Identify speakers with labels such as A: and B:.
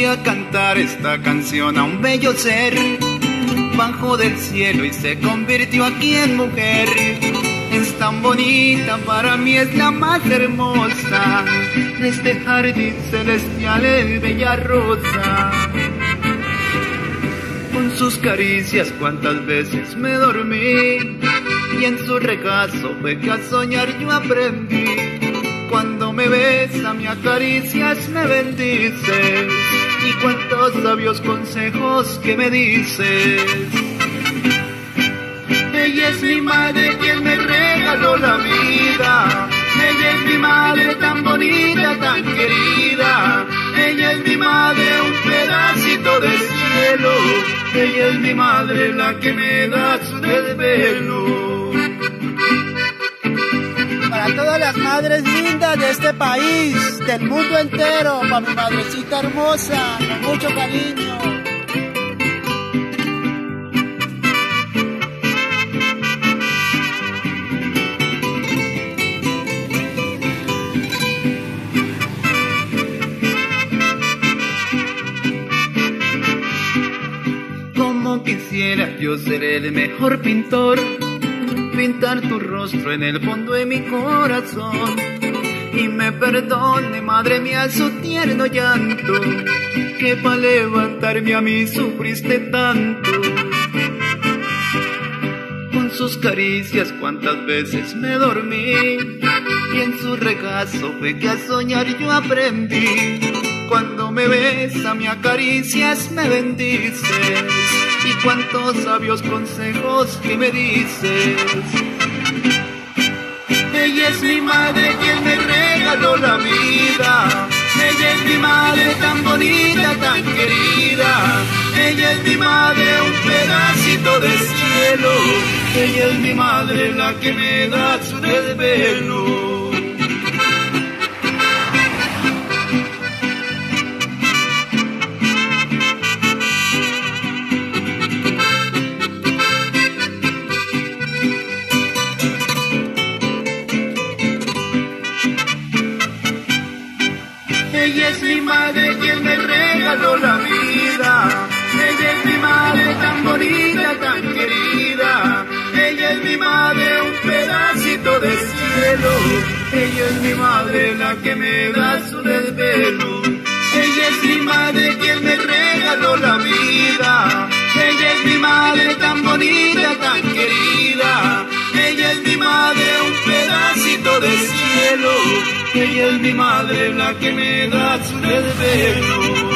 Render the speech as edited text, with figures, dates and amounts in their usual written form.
A: a cantar esta canción a un bello ser. Bajó del cielo y se convirtió aquí en mujer. Es tan bonita, para mí es la más hermosa de este jardín celestial, es bella rosa. Con sus caricias cuántas veces me dormí, y en su regazo fue que a soñar yo aprendí. Cuando me besa, me acaricias, me bendices, y cuántos sabios consejos que me dices. Ella es mi madre quien me regaló la vida. Ella es mi madre tan bonita, tan querida. Ella es mi madre, un pedacito del cielo. Ella es mi madre, la que me da su desvelo.
B: Para todas las madres lindas de este país, del mundo entero, para mi madrecita hermosa, con mucho cariño.
A: Como quisiera yo ser el mejor pintor, pintar tu rostro en el fondo de mi corazón, y me perdone, madre mía, su tierno llanto, que pa' levantarme a mí sufriste tanto. Con sus caricias cuántas veces me dormí, y en su regazo fue que a soñar yo aprendí. Cuando me besa, me acaricias, me bendices, y cuántos sabios consejos que me dices. Ella es mi madre quien me regaló la vida. Ella es mi madre tan bonita, tan querida. Ella es mi madre, un pedacito del cielo. Ella es mi madre, la que me da su desvelo. Ella es mi madre quien me regaló la vida. Ella es mi madre tan bonita, tan querida. Ella es mi madre, un pedacito del cielo. Ella es mi madre, la que me da su desvelo. Ella es mi madre quien me regaló la vida. Ella es mi madre tan bonita, tan querida. Ella es mi madre, un pedacito del cielo. Ella es mi madre, la que me da su desvelo.